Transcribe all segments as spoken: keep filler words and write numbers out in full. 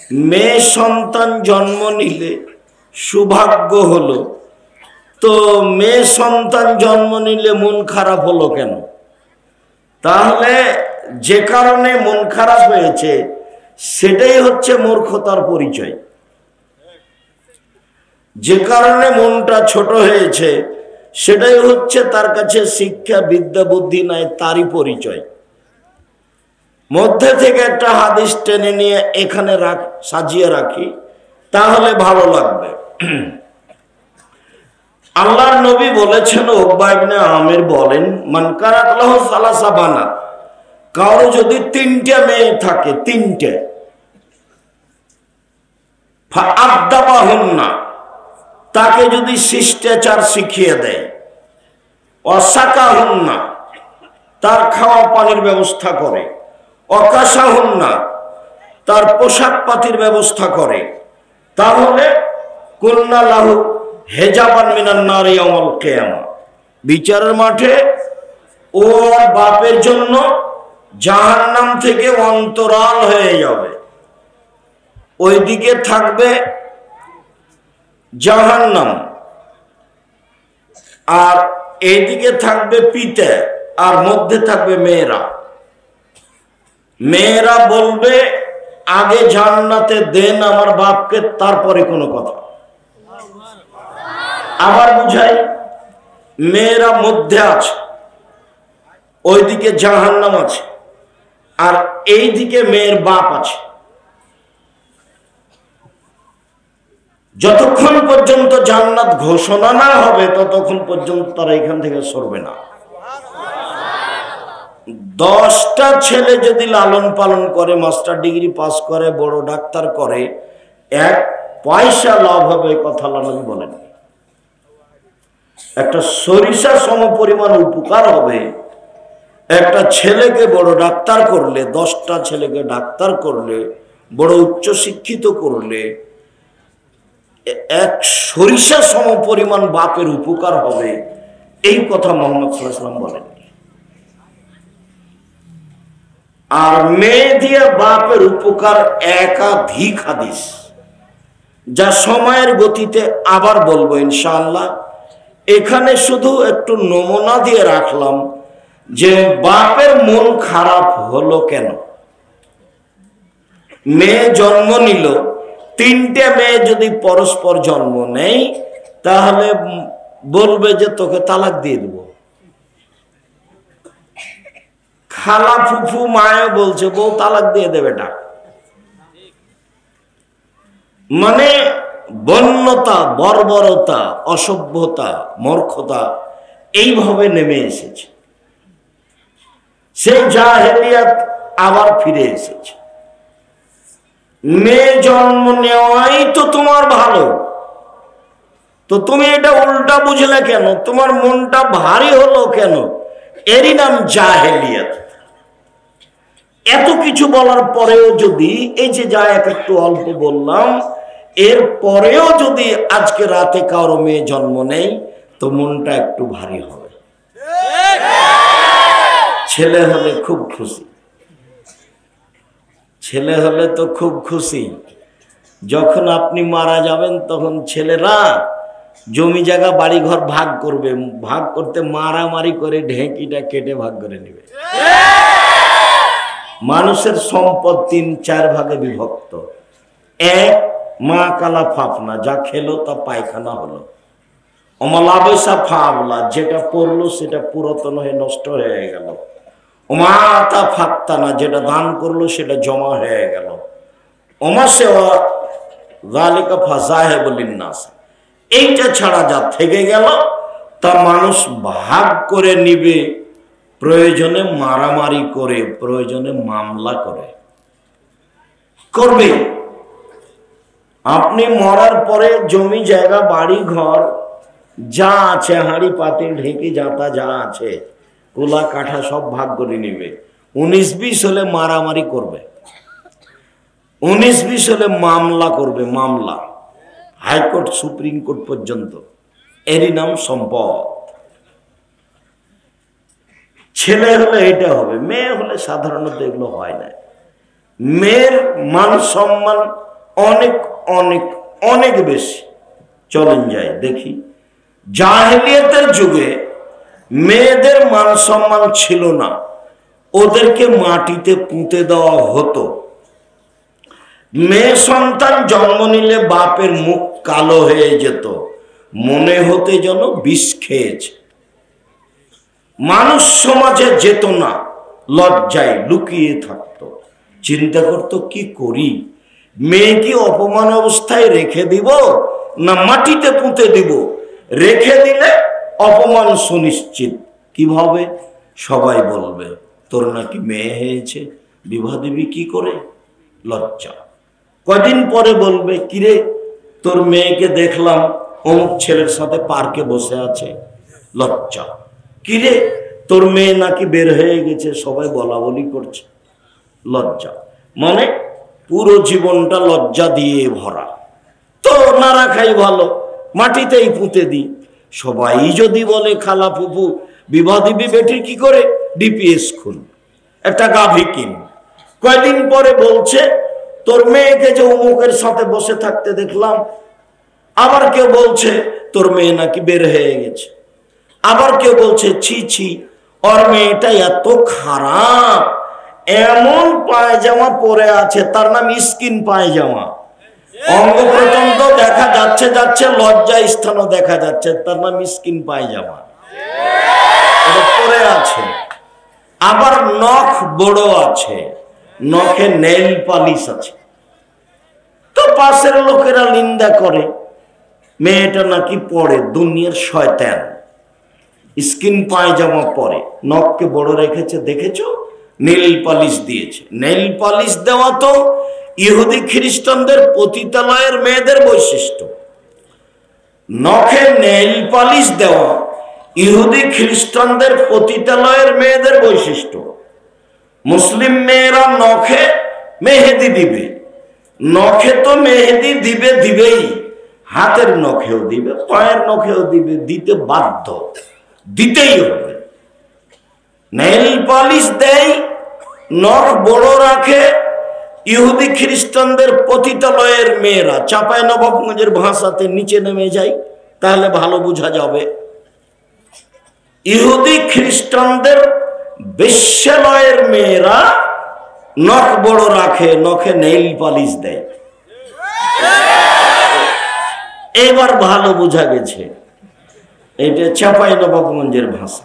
মেয়ে সন্তান জন্ম নিলে সৌভাগ্য হলো, তো মেয়ে সন্তান জন্ম নিলে মন খারাপ হলো কেন? তাহলে যে কারণে মন খারাপ হয়েছে সেটাই হচ্ছে মূর্খতার পরিচয়। যে কারণে মনটা ছোট হয়েছে সেটাই হচ্ছে তার কাছে শিক্ষা বিদ্যা বুদ্ধি নাই, তারই পরিচয়। মধ্যে থেকে একটা হাদিস টেনে নিয়ে এখানে রাখ সাজিয়ে রাখি, তাহলে ভালো লাগবে। আল্লাহর নবী বলেছেন, উকবা ইবনে আমির বলেন, মান কানাত লাহু সালাসা বানাত, কারো যদি তিনটে মেয়ে থাকে, তিনটে, ফাআদ্দাবাহুন্না, তাকে যদি শিষ্টাচার শিখিয়ে দেয়, ওয়াসাকাহুন্না, তার খাওয়া পানির ব্যবস্থা করে, অকাসাহুন্না, তার পোশাক পাতির ব্যবস্থা করে, তাহলে কুন্না লাহু হেজাবান মিনান নারি ইয়াউমাল কিয়ামা, বিচারের মাঠে ও বাপের জন্য জাহান্নাম থেকে অন্তরাল হয়ে যাবে। ওইদিকে থাকবে জাহান্নাম আর এইদিকে থাকবে পিতা, আর মধ্যে থাকবে মেয়েরা। মেয়েরা বলবে আগে জান্নাতে দেন আমার বাপকে, তারপরে কোনো কথা। আবার বুঝাই, মেয়েরা মধ্যে আছে, ওইদিকে জাহান্নাম আছে, আর এইদিকে মেয়ের বাপ আছে। যতক্ষণ পর্যন্ত জান্নাত ঘোষণা না হবে ততক্ষণ পর্যন্ত তারা এখান থেকে সরবে না। দশটা ছেলে যদি লালন পালন করে, মাস্টার ডিগ্রি পাস করে, বড় ডাক্তার করে, এক পয়সা লাভ হবে কথা আল্লাহ নবী বলেন। একটা সরিষা সম পরিমাণ উপকার হবে একটা ছেলেকে বড় ডাক্তার করলে, দশটা ছেলেকে ডাক্তার করলে, বড় উচ্চ শিক্ষিত করলে, এক সরিষা সম পরিমাণ বাপের উপকার হবে, এই কথা মুহাম্মদ সাল্লাল্লাহু আলাইহি ওয়াসাল্লাম বলেন। আর মেয়ে দিয়ে বাপের উপকার একাধিক হাদিস, যা সময়ের গতিতে আবার বলবো ইনশাআল্লাহ। এখানে শুধু একটু নমুনা দিয়ে রাখলাম যে বাপের মন খারাপ হলো কেন। মেয়ে জন্ম নিল, তিনটে মেয়ে যদি পরস্পর জন্ম নেয় তাহলে বলবে যে তোকে তালাক দিয়ে দেব। খালা ফুফু মায়ে বলছে বউ তালাক দিয়ে দেবে, এটা মানে বন্যতা, বর্বরতা, অসভ্যতা, মূর্খতা এইভাবে নেমে এসেছে। সেই জাহেলিয়াত আবার ফিরে এসেছে। মেয়ে জন্ম নেওয়াই তো তোমার ভালো, তো তুমি এটা উল্টা বুঝলে কেন? তোমার মনটা ভারী হলো কেন? এরই নাম জাহেলিয়াত। এত কিছু বলার পরেও যদি, এই যে যা এক একটু অল্প বললাম, এর পরেও যদি আজকে রাতে কারো মেয়ে জন্ম নেই তো মনটা একটু ভারী হবে। ছেলে হলে খুব খুশি, ছেলে হলে তো খুব খুশি। যখন আপনি মারা যাবেন তখন ছেলেরা জমি জায়গা বাড়ি ঘর ভাগ করবে, ভাগ করতে মারামারি করে ঢেঁকিটা কেটে ভাগ করে নেবে। মানুষের সম্পদ তিন চার ভাগে বিভক্ত। এক, মা কালা ফাফনা, যা খেলো তা পায়খানা হলো। অমলাবেশা ফাবলা, যেটা পড়লো সেটা পুরাতন হয়ে নষ্ট হয়ে গেল। ওমাতা ফাত্তানা, যেটা দান করলো সেটা জমা হয়ে গেল। ওমাসেওয়া যালিকা ফাযাহিবুল লিন্নাস, এইটা ছাড়া যা থেকে গেল তা মানুষ ভাগ করে নিবে, প্রয়োজনে মারামারি করে, প্রয়োজনে মামলা করে করবে। আপনি মরার পরে জমি জায়গা বাড়ি ঘর যা আছে, হাঁড়ি পাতিল ঢেঁকি জাতা যা আছে, কোলা কাঠা সব ভাগ করে নিবে। উনিশ বিশ হলে মারামারি করবে, উনিশ বিশ হলে মামলা করবে, মামলা হাইকোর্ট সুপ্রিম কোর্ট পর্যন্ত। এরই নাম সম্পদ। ছেলে হলে এটা হবে, মেয়ে হলে সাধারণত এগুলো হয় না। মেয়ের মান সম্মান অনেক অনেক অনেক বেশি। চলেন যাই দেখি, জাহেলিয়াতের যুগে মেয়েদের মান সম্মান ছিল না, ওদেরকে মাটিতে পুঁতে দেওয়া হতো। মেয়ে সন্তান জন্ম নিলে বাপের মুখ কালো হয়ে যেত, মনে হতে যেন বিষ খেয়েছে। মানুষ সমাজে যেত না, লজ্জায় লুকিয়ে থাকতো, চিন্তা করতো কি করি, মেয়ে কি অপমান অবস্থায় রেখে দিব না মাটিতে পুঁতে দিব? রেখে দিলে অপমান সুনিশ্চিত। কিভাবে? সবাই বলবে তোর নাকি মেয়ে হয়েছে, বিবাহ দিবি কি করে? লজ্জা। কদিন পরে বলবে কিরে তোর মেয়েকে দেখলাম অমুক ছেলের সাথে পার্কে বসে আছে, লজ্জা। কিরে তোর মেয়ে নাকি বের হয়ে গেছে, সবাই বলা বলি করছে, লজ্জা। মানে পুরো জীবনটা লজ্জা দিয়ে ভরা। তো না রাখাই ভালো, মাটিতেই পুঁতে দিই। সবাই যদি বলে খালা ফুফু বিবাহ দিবি বেটির কি করে, ডিপিএস খুন, একটা গাভী কিন। কয়দিন পরে বলছে তোর মেয়েকে যে অমুকের সাথে বসে থাকতে দেখলাম। আবার কেউ বলছে তোর মেয়ে নাকি বের হয়ে গেছে। আবার কেউ বলছে ছি ছি ওর মেয়েটা এত খারাপ, এমন পায়জামা পরে আছে, তার নাম স্কিন পায়জামা, অঙ্গ প্রত্যঙ্গ দেখা যাচ্ছে যাচ্ছে লজ্জা স্থানও দেখা যাচ্ছে, তার নাম স্কিন পায়জামা পরে আছে। আবার নখ বড় আছে, নখে নেইল পালিশ আছে। তো পাশের লোকেরা নিন্দা করে মেয়েটা নাকি পরে দুনিয়ার শয়তান, স্কিন পায়জামা পরে, নখকে বড় রেখেছে, দেখেছো, নেইল পালিশ দিয়েছে। নেইল পালিশ দেওয়া তো ইহুদি খ্রিস্টানদের পতিতালয়ের মেয়েদের বৈশিষ্ট্য। নখে নেইল পালিশ দেওয়া ইহুদি খ্রিস্টানদের পতিতালয়ের মেয়েদের বৈশিষ্ট্য। মুসলিম মেয়েরা নখে মেহেদি দিবে, নখে তো মেহেদি দিবে দিবেই, হাতের নখেও দিবে, পায়ের নখেও দিবে, দিতে বাধ্য, দিতেই হবে। নেইল পালিশ দেয়, নখ বড় রাখে ইহুদি খ্রিস্টানদের পতিতালয়ের মেয়েরা। চাঁপাই নবাবগঞ্জের ভাষাতে নিচে নেমে যায়, তাহলে ভালো বোঝা যাবে। ইহুদি খ্রিস্টানদের বেশ্যালয়ের মেয়েরা নখ বড় রাখে, নখে নেইল পালিশ দেয়। এবার ভালো বোঝা গেছে, এটা চাঁপাই নবাবগঞ্জের ভাষা।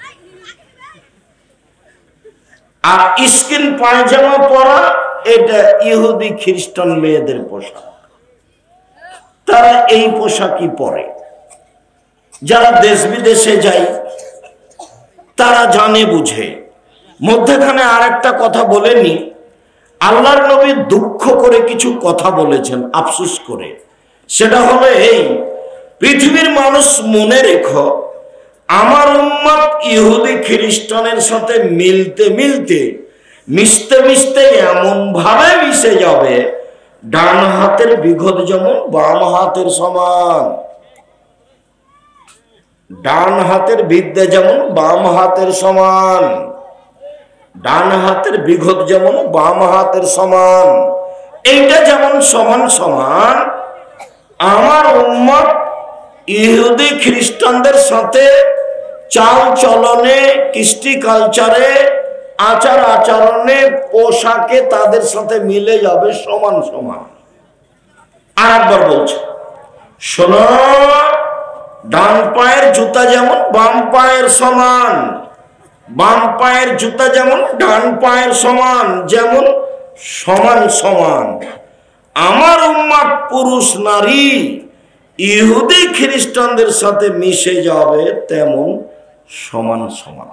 আর স্কিন পায়জামা পরা এটা ইহুদি খ্রিস্টান মেয়েদের পোশাক। তারা এই পোশাকই পরে। যারা দেশ বিদেশে যায় তারা জানে বুঝে। মধ্যখানে আর একটা কথা বলেনি, আল্লাহর নবী দুঃখ করে কিছু কথা বলেছেন, আফসোস করে। সেটা হলো এই, পৃথিবীর মানুষ মনে রেখো, আমার উম্মত ইহুদি খ্রিস্টানের সাথে মিলতে মিলতে মিশতে মিশতে এমন ভাবে মিশে যাবে, ডান হাতের বিঘত যেমন বাম হাতের সমান, ডান হাতের বিদ্যা যেমন বাম হাতের সমান, ডান হাতের বিঘত যেমন বাম হাতের সমান। এইটা যেমন সমান সমান, আমার উম্মত ইহুদি খ্রিস্টানদের সাথে চাল চলনে, কৃষ্টি কালচারে, আচার আচরণে, পোশাকে তাদের সাথে মিলে যাবে সমান সমান। আর একবার বলছে শোনো, ডান পায়ের জুতা যেমন বাম পায়ের সমান, বাম পায়ের জুতা যেমন ডান পায়ের সমান, যেমন সমান সমান আমার উম্মত পুরুষ নারী ইহুদি খ্রিস্টানদের সাথে মিশে যাবে তেমন সমান সমান।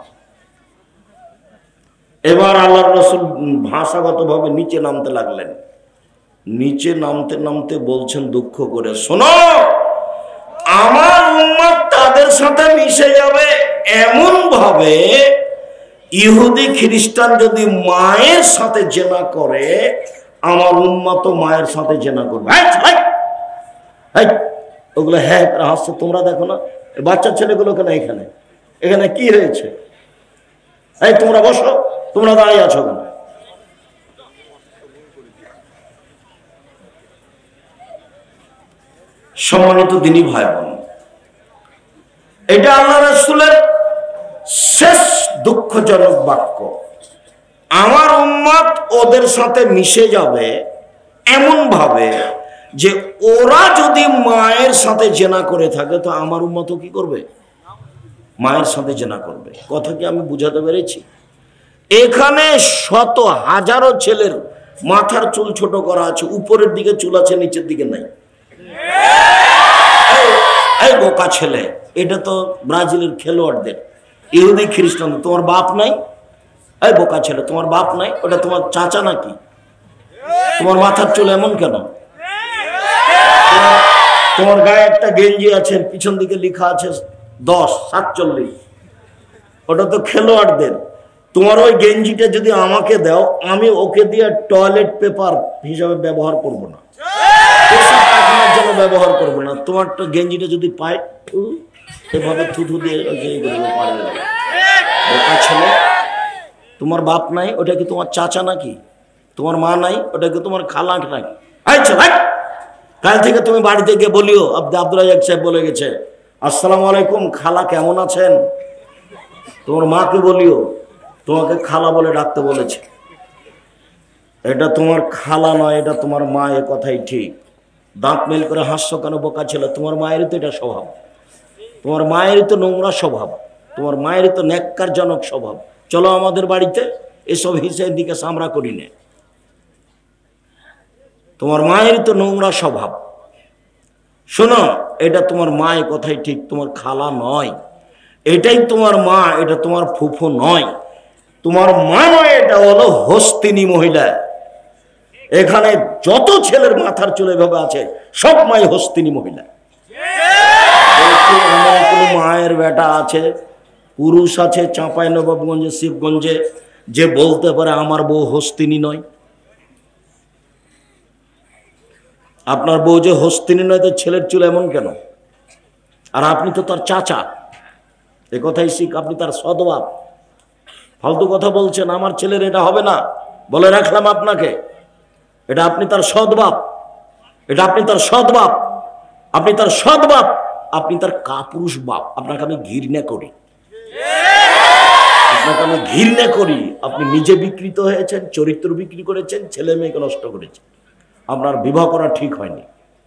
এবার আল্লাহর রাসূল ভাষাগতভাবে নিচে নামতে লাগলেন। নিচে নামতে নামতে বলছেন দুঃখ করে, শোনো, আমার উম্মত তাদের সাথে মিশে যাবে এমন ভাবে, ইহুদি খ্রিস্টান যদি মায়ের সাথে জেনা করে, আমার উম্মত মায়ের সাথে জেনা করবে। ওগুলো হ্যাঁ হাসছে, তোমরা দেখো না বাচ্চা ছেলেগুলো কেন এখানে, এখানে কি হয়েছে? এই তোমরা বসো, তোমরা দাঁড়িয়ে আছো কেন? সম্মানিত দিনী ভাই বোন, এটা আল্লাহ রাসূলের শেষ দুঃখজনক বাক্য। আমার উম্মত ওদের সাথে মিশে যাবে এমন ভাবে যে ওরা যদি মায়ের সাথে জেনা করে থাকে তো আমার উম্মত কি করবে? মায়ের সাথে জেনা করবে। কথা কি আমি বুঝাতে পেরেছি? এখানে শত হাজারো ছেলের মাথার চুল ছোট করা আছে, উপরের দিকে চুল আছে, নিচের দিকে নাই। এই বোকা ছেলে, এটা তো ব্রাজিলের খেলোয়াড়দের, ইহুদি খ্রিস্টান। তোমার বাপ নাই? এই বোকা ছেলে, তোমার বাপ নাই? ওটা তোমার চাচা নাকি? তোমার মাথার চুল এমন কেন? তোমার গায়ে একটা গেঞ্জি আছে, পিছন দিকে লেখা আছে দশ সাতচল্লিশ, ওটা তো খেলোয়াড়দের। তোমার ওই গেঞ্জিটা যদি আমাকে দাও, আমি ওকে দিয়ে টয়লেট পেপার হিসাবে ব্যবহার করব না, জন্য ব্যবহার করবো না। তোমার তো গেঞ্জিটা যদি পাই এভাবে থুথু দিয়ে ছেলে, তোমার বাপ নাই? ওটা কি তোমার চাচা নাকি? তোমার মা নাই? ওটা কি তোমার খালা নাকি? কাল থেকে তুমি বাড়িতে গিয়ে বলিও আব্দুল রাজ্জাক সাহেব বলে গেছে আসসালামু আলাইকুম, খালা কেমন আছেন? তোমার মাকে বলিও তোমাকে খালা বলে ডাকতে বলেছে। এটা তোমার খালা নয়, এটা তোমার মা। এ কথাই ঠিক। দাঁত মেল করে হাস্য কেন বোকা ছিল? তোমার মায়েরই তো এটা স্বভাব, তোমার মায়েরই তো নোংরা স্বভাব, তোমার মায়েরই তো ন্যাক্কারজনক স্বভাব। চলো আমাদের বাড়িতে, এসব হিসেবে দিকে আমরা করি না। তোমার মায়েরই তো নোংরা স্বভাব। শোনো, এটা তোমার মা, এ কথাই ঠিক, তোমার খালা নয়। এটাই তোমার মা, এটা তোমার ফুফু নয়। তোমার মা নয়, এটা হলো হস্তিনী মহিলা। এখানে যত ছেলের মাথার চুল এভাবে আছে সব মাই হস্তিনী মহিলা। এমন কোন মায়ের বেটা আছে, পুরুষ আছে চাঁপাই নবাবগঞ্জে, শিবগঞ্জে, যে বলতে পারে আমার বউ হস্তিনী নয়? আপনার বউ যে হস্তিনী নয়, তো ছেলের চুল এমন কেন? আর আপনি তো তার চাচা, এ কথাই শিখ। আপনি তার সদবাপ। ফালতু কথা বলছেন, আমার ছেলের এটা হবে না, বলে রাখলাম আপনাকে। এটা আপনি তার সদবাপ, এটা আপনি তার সদবাপ, আপনি তার সদবাপ, আপনি তার কাপুরুষ বাপ। আপনাকে আমি ঘৃণা করি, আপনাকে আমি ঘৃণা করি। আপনি নিজে বিকৃত হয়েছেন, চরিত্র বিক্রি করেছেন, ছেলে মেয়েকে নষ্ট করেছেন। আপনার বিবাহ করা ঠিক হয়নি।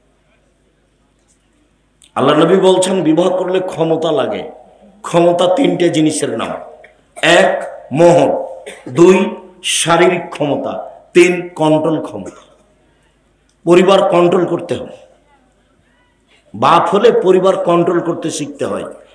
আল্লাহ নবী বলছেন বিবাহ করলে ক্ষমতা লাগে। ক্ষমতা তিনটে জিনিসের নাম। এক, মোহর। দুই, শারীরিক ক্ষমতা। তিন, কন্ট্রোল ক্ষমতা। পরিবার কন্ট্রোল করতে হবে। বাপ হলে পরিবার কন্ট্রোল করতে শিখতে হয়।